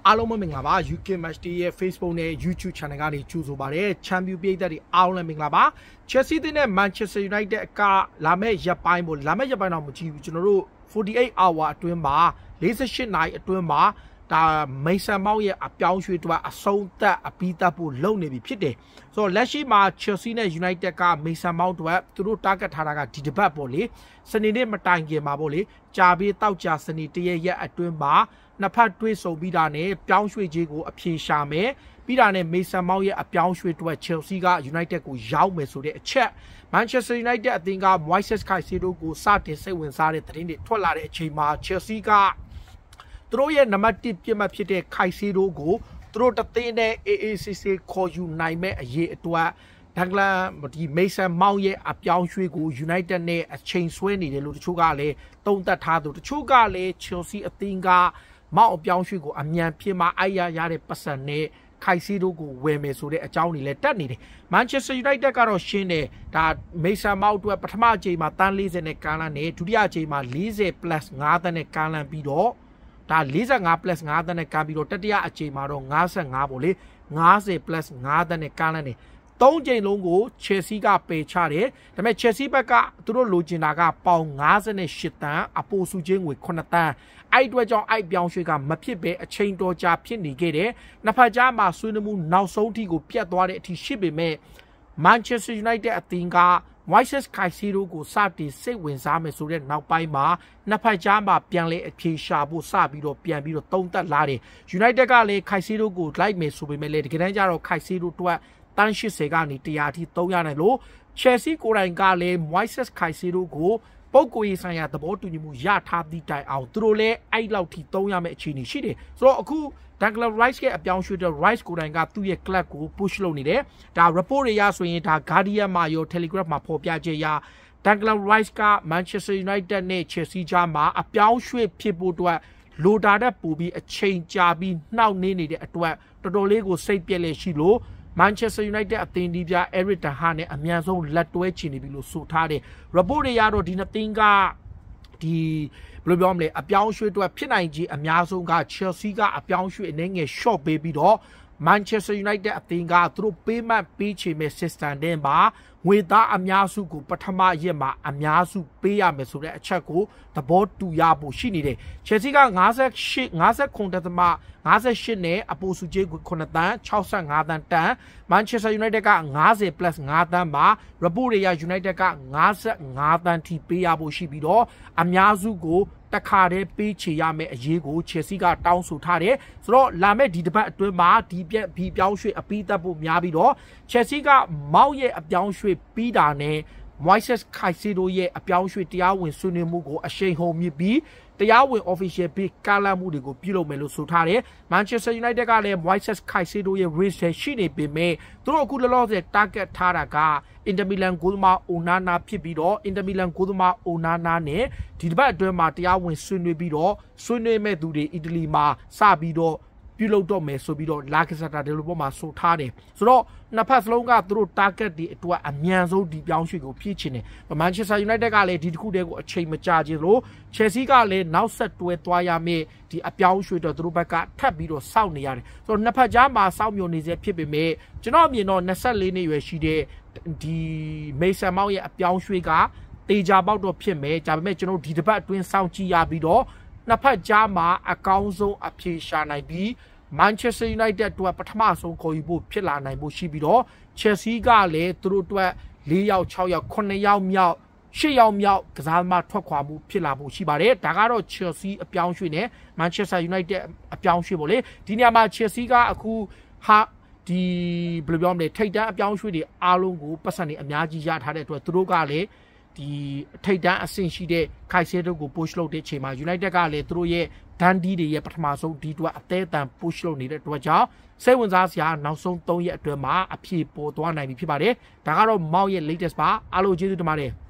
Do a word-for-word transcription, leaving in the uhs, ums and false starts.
အားလုံးမင်္ဂလာပါ U K Match Day ရဲ့ Facebook နဲ့ YouTube Channel ကနေကြိုဆိုပါရစေ။ Champion ပြည်သက်တွေအားလုံးမင်္ဂလာပါ။ Chelsea နဲ့ Manchester United ကလာမယ့်ရက်ပိုင်းပေါ့လာမယ့်ရက်ပိုင်းတော့မကြည့်ဘူးကျွန်တော်တို့forty-eight hour အတွင်းမှာforty-eightနာရီအတွင်းမှာဒါမိတ်ဆန်မောက်ရဲ့အပြောင်းရွှေ့တော့အဆုံးသက်အပြီးသက်ဖို့လုပ်နေပြီဖြစ်တယ်။ဆိုတော့လက်ရှိမှာ Chelsea နဲ့ United ကမိတ်ဆန်မောက်တော့သူတို့ target ထားတာကဒီတစ်ပတ်ပေါ့လေ။စနေနေ့မတိုင်ခင်မှာပေါ့လေ။ကြာပြီးတောက်ကြာစနေတရက်ရက်အတွင်းမှာနှစ်ဖက်တွေးဆုံပြီးတာနဲ့ပြောင်းရွှေ့ခြင်းကိုအပြေရှာမယ်ပြီးတာနဲ့မေဆန်မောက်ရဲ့အပြောင်းရွှေ့အတွက် Chelsea က United ကိုရောက်မယ်ဆိုတဲ့အချက် Manchester United အသင်းက Moises Caicedo ကိုစတင်စိတ်ဝင်စားတဲ့သတင်းတွေထွက်လာတဲ့အချိန်မှာ Chelsea ကသူတို့ရဲ့နံပါတ်oneပြစ်မှတ်ဖြစ်တဲ့ Caicedo ကိုသူတို့တသင်းနဲ့ A A C C ခေါ်ယူနိုင်မဲ့အရေးအတွက်ဒန်ဂလန်ဒီမေဆန်မောင်ရဲ့အပြောင်းရွှေ့ကို United နဲ့အချိန်ဆွဲနေတယ်လို့တချို့ကလည်းတုံ့တက်ထားသူတချို့ကလည်း Chelsea အသင်းကမောက်အပြောင်းရွှေ့ကိုအမြန်ဖြစ်မှအိုက်ရရတဲ့ပတ်စံနဲ့ခိုင်စီတို့ကိုဝယ်မယ်ဆိုတဲ့အကြောင်းတွေလည်းတက်နေတယ်။ Manchester United ကတော့ရှင်းတယ်ဒါမေဆန်မောက်အတွက်ပထမအချိန်မှာတန်းfortyနဲ့ကန်လန်နဲ့ဒုတိယအချိန်မှာforty plus fiveတန်းနဲ့ကန်လန်ပြီးတော့ဒါforty-five plus fiveတန်းနဲ့ကန်ပြီးတော့တတိယအချိန်မှာတော့fifty-fiveပေါ့လေfifty plus fiveတန်းနဲ့ကန်လန်နဲ့သုံးချိန်လုံးကို Chelsea ကပယ်ချတယ်ဒါပေမဲ့ Chelsea ဘက်ကသူတို့လိုချင်တာကပေါင်fifty-eightတန်းအပိုစုချင်းငွေnineတန်းအဲ့အတွက်ကြောင့်အဲ့ပြောင်းရွှေ့ကမဖြစ်ပဲအချိန်တော်ကြာဖြစ်နေခဲ့တယ်နှစ်ဖက်ကြားမှာဆွေးနွေးမှုနောက်ဆုံးထိကိုပြတ်သွားတဲ့အထိရှိပေမဲ့ Manchester United အသင်းက Moises Caicedo ကိုစတင်စိတ်ဝင်စားမယ်ဆိုတဲ့နောက်ပိုင်းမှာနှစ်ဖက်ကြားမှာပြန်လဲအဖြေရှာဖို့စပြီးတော့ပြန်ပြီးတော့တုံးတက်လာတယ် United ကလည်း Caicedo ကိုလိုက်မယ်ဆိုပေမဲ့လည်းတကယ်တမ်းကျတော့ Caicedo အတွက်တန်းeightyကနေone hundredအထိသုံးရနိုင်လို့ Chelsea ကိုယ်တိုင်ကလည်း Moises Caicedo ကိုပုဂ္ဂိုလ်ရေးဆိုင်ရာသဘောတူညီမှုရထားသည့်တိုင်အောင်သူတို့လည်းအဲ့လောက်ထိသုံးရမယ့်အခြေအနေရှိတယ်ဆိုတော့အခု Declan Rice ရဲ့အပြောင်းရွှေ့တဲ့ Rice ကိုယ်တိုင်ကသူ့ရဲ့ club ကို push လုပ်နေတယ်ဒါ report တွေရဆိုရင်ဒါ Guardian မှာရော Telegraph မှာဖော်ပြချက်ရ Declan Rice က Manchester United နဲ့ Chelsea ကြားမှာအပြောင်းရွှေ့ဖြစ်ဖို့အတွက်လိုတာတဲ့ပူပြီးအချိန်ကြာပြီးနှောက်နှေးနေတဲ့အတွက်တော်တော်လေးကိုစိတ်ပြက်လက်ရှိလို့Manchester United အသင်းဒီပြ Eric Ten Hag နဲ့အမြန်ဆုံးလက်တွဲချင်နေပြီလို့ဆိုထားတယ် report တွေရတော့ဒီနှစ်သင်းကဒီဘယ်လိုပြောမလဲအပြောင်းရွှေ့အတွက်ဖြစ်နိုင်ခြေအများဆုံးက Chelsea ကအပြောင်းရွှေ့အနေငယ် short ပေးပြီးတော့ Manchester United အသင်းကသူတို့ပေးမှတ်ပေးချင်မဲ့ system တဲ့မှာငွေသားအများစုကိုပထမရက်မှာအများစုပေးရမယ်ဆိုတဲ့အချက်ကိုသဘောတူရဖို့ရှိနေတယ် Chelsea ကfifty-eight fifty-nineဒသမ fifty-eightနဲ့အပိုစုကြီးကိုnineတန်းsixty-fiveတန်းတန်း Manchester United ကfifty plus fiveတန်းမှာ report တွေရ United ကfifty-fiveတန်းထိပေးရဖို့ရှိပြီးတော့အများစုကိုတခါတည်းပေးချေရမယ်အရေးကို Chelsea ကတောင်းဆိုထားတယ်ဆိုတော့လာမယ့်ဒီတစ်ပတ်အတွင်းမှာဒီပြက်ဘီပြောင်းရွှေ့အပြီးသက်ဖို့များပြီးတော့ Chelsea ကမောက်ရဲ့အပြောင်းရွှေ့ပြီးတာနဲ့ Moises Caicedo ရဲ့အပြောင်းရွှေ့တရားဝင်ဆွေးနွေးမှုကိုအရှိန်ဟုန်မြင့်ပြီးတရားဝင် official ပြီးကာလမှုတွေကိုပြုလုပ်မယ်လို့ဆိုထားတယ် Manchester United ကလည်း Moises Caicedo ရဲ့ risk ရှိနေပေမဲ့သူတို့အခုလောလောဆယ် target ထားတာက Inter Milan ဂိုးသမား Onana ဖြစ်ပြီးတော့ Inter Milan ဂိုးသမား Onana နဲ့ဒီတစ်ပတ်အတွင်းမှာတရားဝင်ဆွေးနွေးပြီးတော့ဆွေးနွေးမဲ့သူတွေအီတလီမှာစပြီးတော့ပြုလုပ်တော့မယ်ဆိုပြီးတော့ La Gazzetta dello Sport မှာဆိုထားတယ်ဆိုတော့နှစ်ဖက်စလုံးကသူတို့ target တွေအတွက်အမြန်ဆုံးဒီပြောင်းရွှေ့ကိုဖြည့်ချင်တယ် Manchester United ကလည်းဒီတစ်ခုတည်းကိုအချိန်မကြာခြင်းလို့ Chelsea ကလည်းနောက်ဆက်တွဲသွားရမယ့်ဒီအပြောင်းရွှေ့တော့သူတို့ဘက်ကထပ်ပြီးတော့စောင့်နေရတယ်ဆိုတော့နှစ်ဖက်ကြားမှာစောင့်မျှော်နေစေဖြစ်ပေမဲ့ကျွန်တော်အမြင်တော့twenty-fourနှစ်ရွယ်ရှိတဲ့ဒီမေဆန်မောက်ရဲ့အပြောင်းရွှေ့ကတေချာပေါက်တော့ဖြစ်မယ်ဒါပေမဲ့ကျွန်တော်ဒီတစ်ပတ်အတွင်းစောင့်ကြည့်ရပြီးတော့နှစ်ဖက်ကြားမှာအကောင်းဆုံးအဖြေရှာနိုင်ပြီးManchester United အတွက်ပထမဆုံးခေါ်ယူဖို့ဖြစ်လာနိုင်ဖို့ရှိပြီးတော့ Chelsea ကလည်းသူတို့အတွက်fourယောက်sixယောက်nineယောက်မြောက်eightယောက်မြောက်ကစားသမားထွက်ခွာမှုဖြစ်လာဖို့ရှိပါတယ်ဒါကတော့ Chelsea အပြောင်းရွှေ့နဲ့ Manchester United အပြောင်းရွှေ့ပေါ့လေဒီနေရာမှာ Chelsea ကအခုဟာဒီဘယ်လိုပြောမလဲထိတ်တန်းအပြောင်းရွှေ့တွေအားလုံးကိုပတ်စံတွေအများကြီးရထားတဲ့အတွက်သူတို့ကလည်းဒီထိတ်တန်းအဆင့်ရှိတဲ့ Caicedo ကို push လုပ်တဲ့အချိန်မှာ United ကလည်းသူတို့ရဲ့ဒန်ဒီတွေရဲ့ပထမဆုံးဒီတွက်အသေးအတန် push လုပ်နေတဲ့အတွက်ကြောင့်စိတ်ဝင်စားစရာနောက်ဆုံးthreeရက်အတွင်းမှာအဖြေပေါ်သွားနိုင်ပြီဖြစ်ပါတယ်ဒါကတော့မောက်ရဲ့ latest ပါအားလုံးကျေးဇူးတင်ပါတယ်